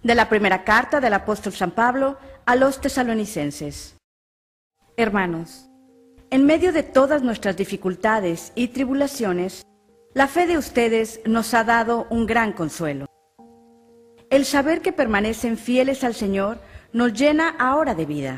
De la primera carta del apóstol San Pablo a los tesalonicenses. Hermanos, en medio de todas nuestras dificultades y tribulaciones, la fe de ustedes nos ha dado un gran consuelo. El saber que permanecen fieles al Señor nos llena ahora de vida.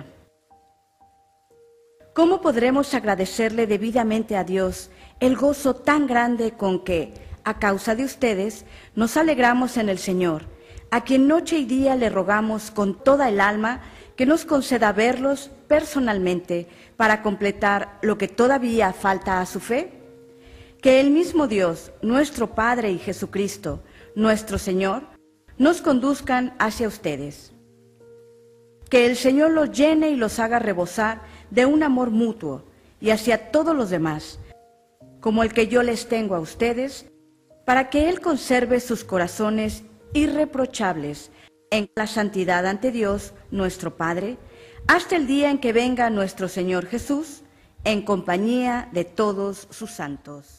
¿Cómo podremos agradecerle debidamente a Dios el gozo tan grande con que, a causa de ustedes, nos alegramos en el Señor, a quien noche y día le rogamos con toda el alma que nos conceda verlos personalmente para completar lo que todavía falta a su fe? Que el mismo Dios, nuestro Padre y Jesucristo, nuestro Señor, nos conduzcan hacia ustedes. Que el Señor los llene y los haga rebosar de un amor mutuo y hacia todos los demás, como el que yo les tengo a ustedes, para que Él conserve sus corazones irreprochables en la santidad ante Dios, nuestro Padre, hasta el día en que venga nuestro Señor Jesús, en compañía de todos sus santos.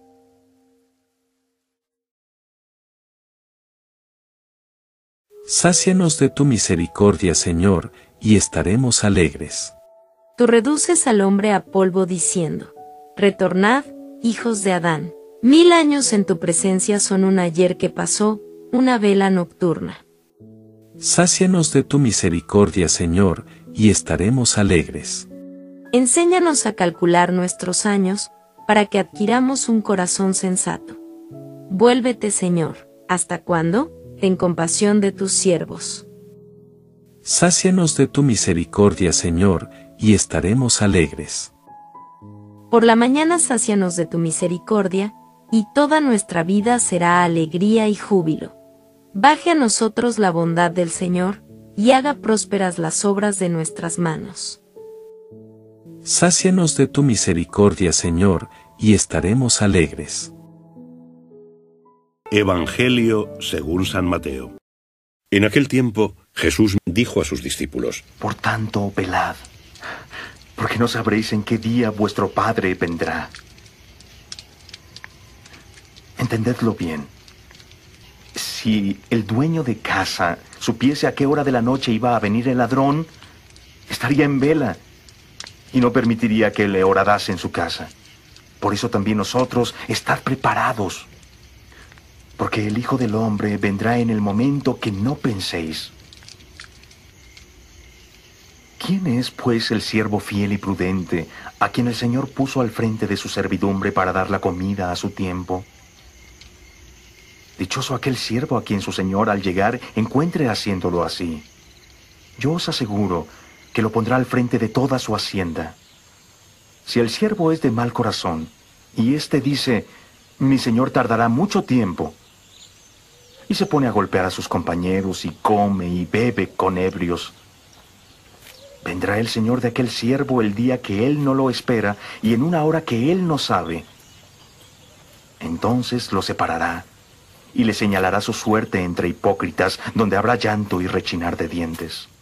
Sácianos de tu misericordia, Señor, y estaremos alegres. Tú reduces al hombre a polvo diciendo: retornad, hijos de Adán. 1000 años en tu presencia son un ayer que pasó, una vela nocturna. Sácianos de tu misericordia, Señor, y estaremos alegres. Enséñanos a calcular nuestros años, para que adquiramos un corazón sensato. Vuélvete, Señor. ¿Hasta cuándo? Ten compasión de tus siervos. Sácianos de tu misericordia, Señor, y estaremos alegres. Por la mañana sácianos de tu misericordia, y toda nuestra vida será alegría y júbilo. Baje a nosotros la bondad del Señor, y haga prósperas las obras de nuestras manos. Sácianos de tu misericordia, Señor, y estaremos alegres. Evangelio según San Mateo. En aquel tiempo, Jesús dijo a sus discípulos: Por tanto, velad, porque no sabréis en qué día vuestro Padre vendrá. Entendedlo bien. Si el dueño de casa supiese a qué hora de la noche iba a venir el ladrón, estaría en vela y no permitiría que le horadase en su casa. Por eso también nosotros, estad preparados, porque el Hijo del Hombre vendrá en el momento que no penséis. ¿Quién es, pues, el siervo fiel y prudente, a quien el Señor puso al frente de su servidumbre para dar la comida a su tiempo? Dichoso aquel siervo a quien su Señor al llegar encuentre haciéndolo así. Yo os aseguro que lo pondrá al frente de toda su hacienda. Si el siervo es de mal corazón, y éste dice: mi Señor tardará mucho tiempo, y se pone a golpear a sus compañeros y come y bebe con ebrios, vendrá el Señor de aquel siervo el día que él no lo espera y en una hora que él no sabe. Entonces lo separará y le señalará su suerte entre hipócritas, donde habrá llanto y rechinar de dientes.